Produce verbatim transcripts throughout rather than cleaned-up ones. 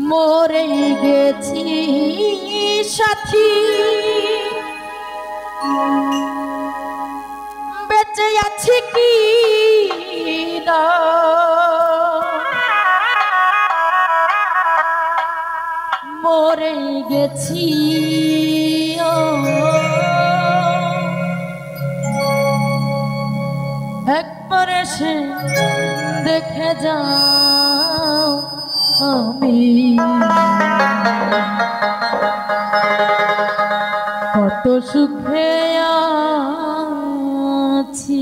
মরে গেছি সাথী, বেঁচে আছি কি না মরে গেছি। একবার এসে দেখে যাও আমি কত সুখে আছি।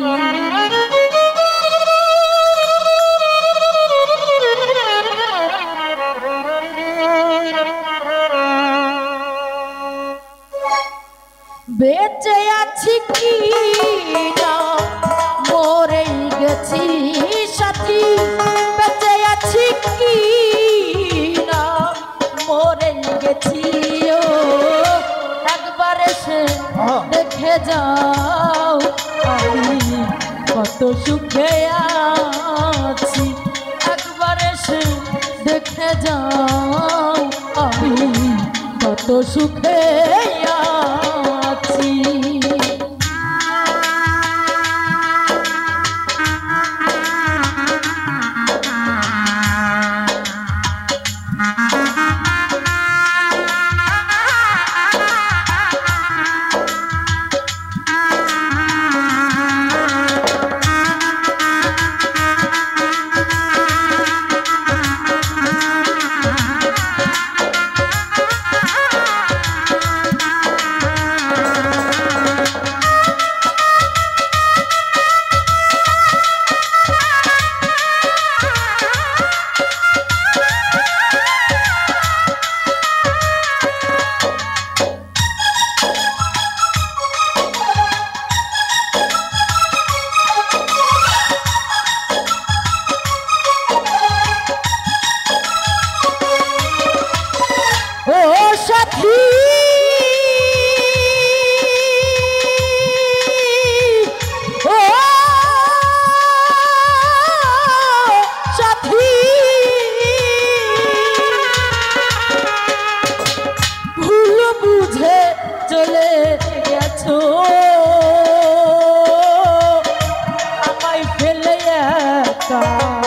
বেঁচে আছি কি না মরে গেছি সাথী, বেঁচে আছি কি না মরে গেছি। ও একবার এসে দেখে যাও আমি কত সুখে আছি। একবার এসে দেখে যাও আমি কত সুখে আছি। চলে গেছো আমায় ফেলে একা,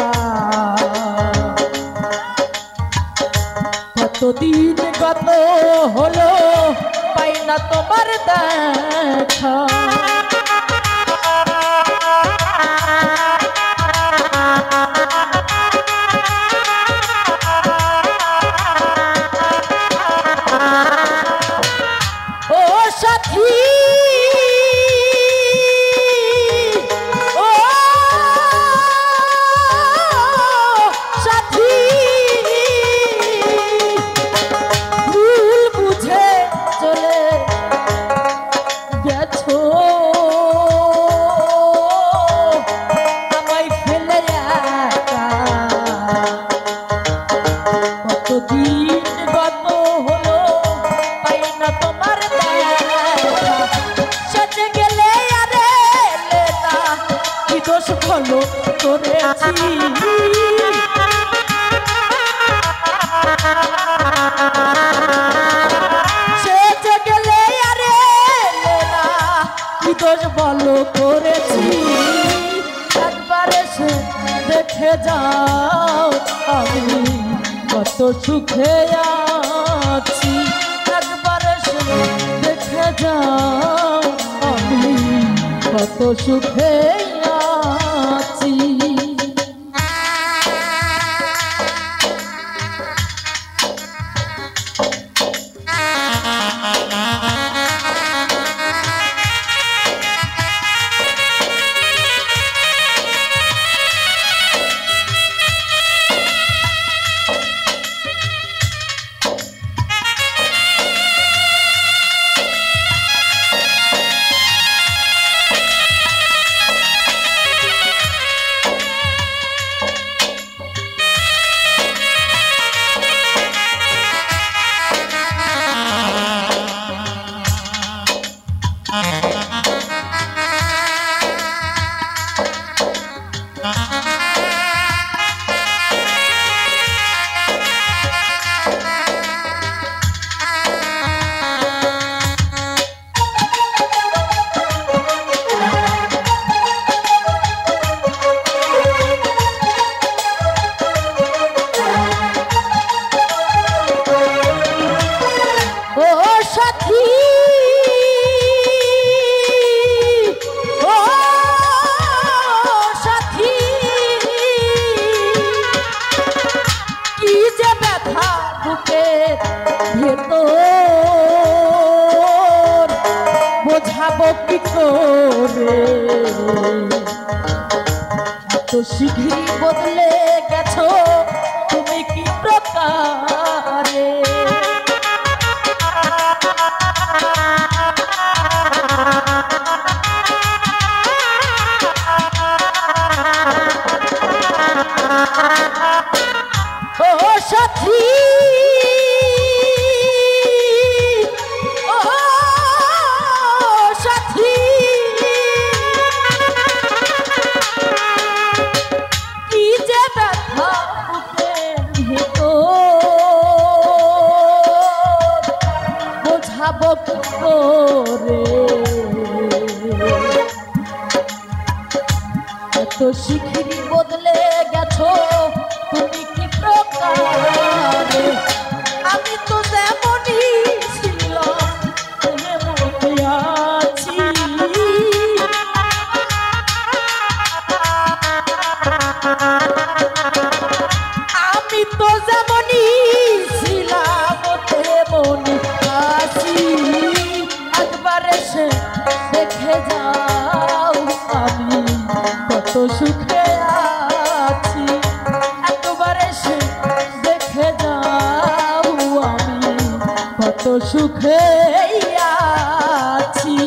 কতদিন কত হলো পাই না তোমার দেখা। ভালো করেছি সেজে গেলে আরে না কি দোষ ভালো করেছি। একবার এসে দেখে যাও আমি কত সুখে আছি। একবার এসে দেখে যাও আমি কত সুখে আছি। কত শীঘ্রই বদলে গেছো তুমি কি প্রকারে। ও সাথী এত শিগগিরই বদলে গেছো তুমি কি প্রকারে। আমি তো যেমনই ছিলাম তেমনই আছি, আমি তো যেমনই ছিলাম তেমনই আছি। একবার এসে দেখে যাও আমি কত সুখে আছি। একবার এসে দেখে যাও আমি কত সুখে আছি।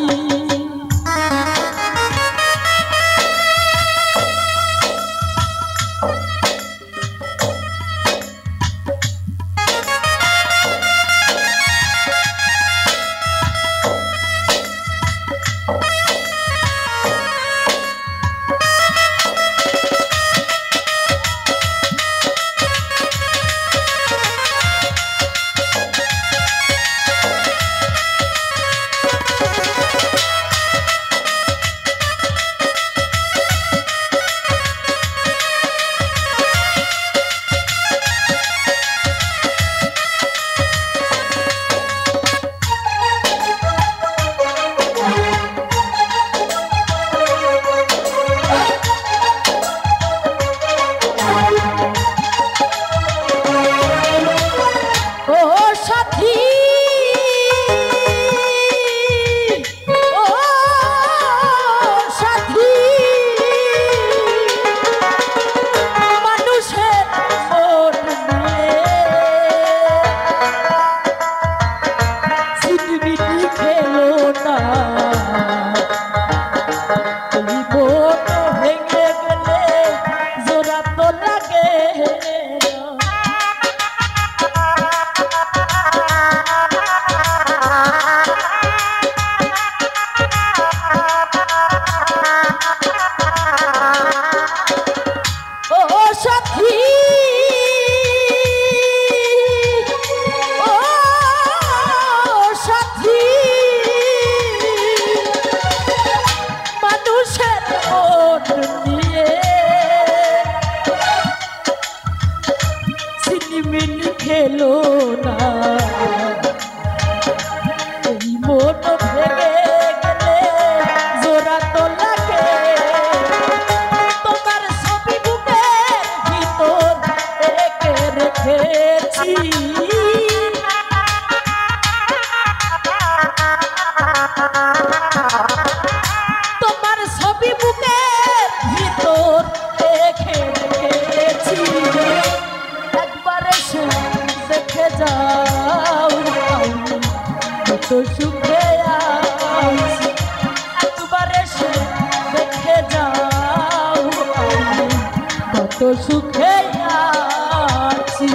খেলো না এই মন ভেঙে গেলে জোড়া তো লাগে। তোমার ছবি বুকের ভিতর এঁকে রেখেছি, তোমার ছবি বুকের ভিতর এঁকে রেখেছি। একবার এসে দেখে যাও আমি কত সুখে আছি। একবার এসে দেখে যাও আমি কত সুখে আছি।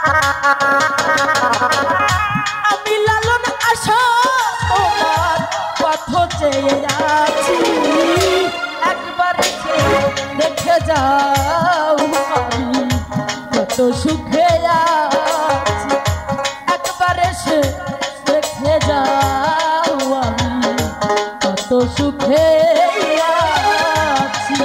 আমি লালন আশা তোমার পথ চেয়ে আছি, একবার দেখে যাও আমি কত সুখে আছি, একবার এসে দেখে যাও আমি কত সুখে আছি।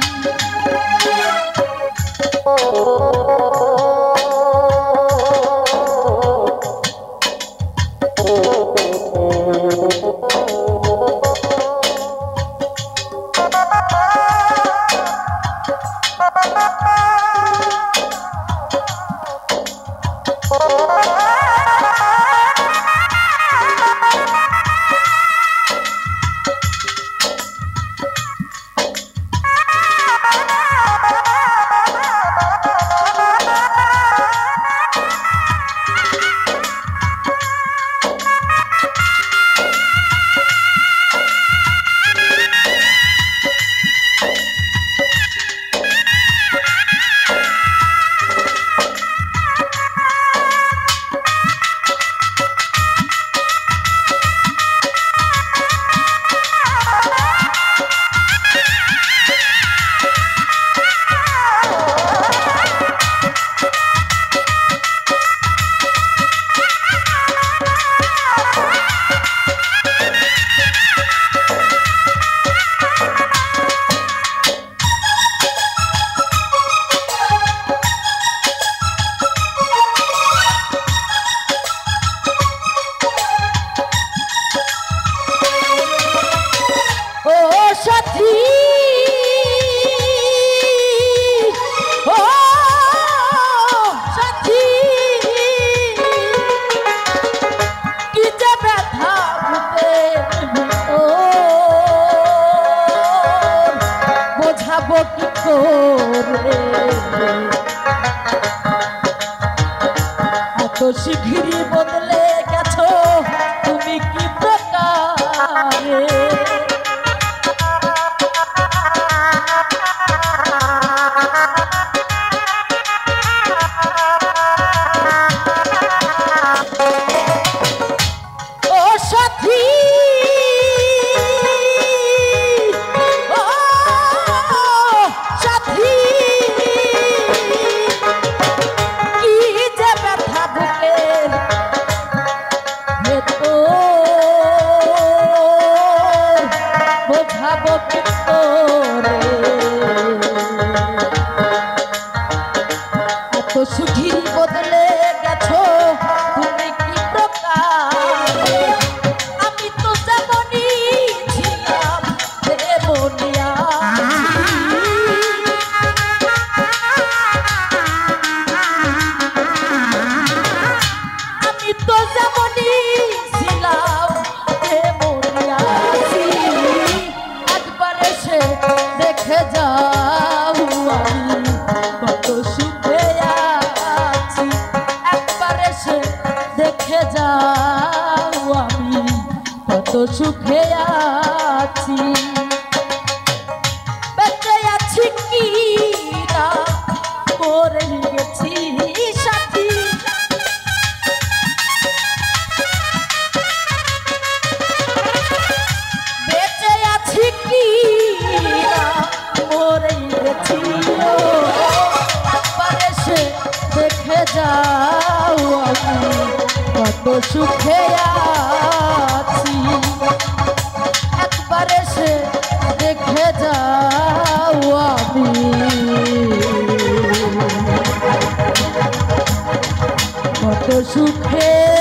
এত শিগগিরই বদলে গেছো তুমি কি প্রকারে, ও সাথী সুখীর বদলে গেছো তুমি কি প্রকারে, আমি তো যেমনই ছিলাম তেমনই আমি তো যেমনই ছিলাম তেমনই আছি, একবার এসে দেখে যাও আমি কত সুখে দেখে যাও আমি কত সুখে আছি, বেঁচে আছি কি না মরে গেছি সাথী, বেঁচে আছি কি না মরে গেছি, একবার এসে দেখে যাও আমি কত সুখে আছি, একবার এসে দেখে যাও আমি কত সুখে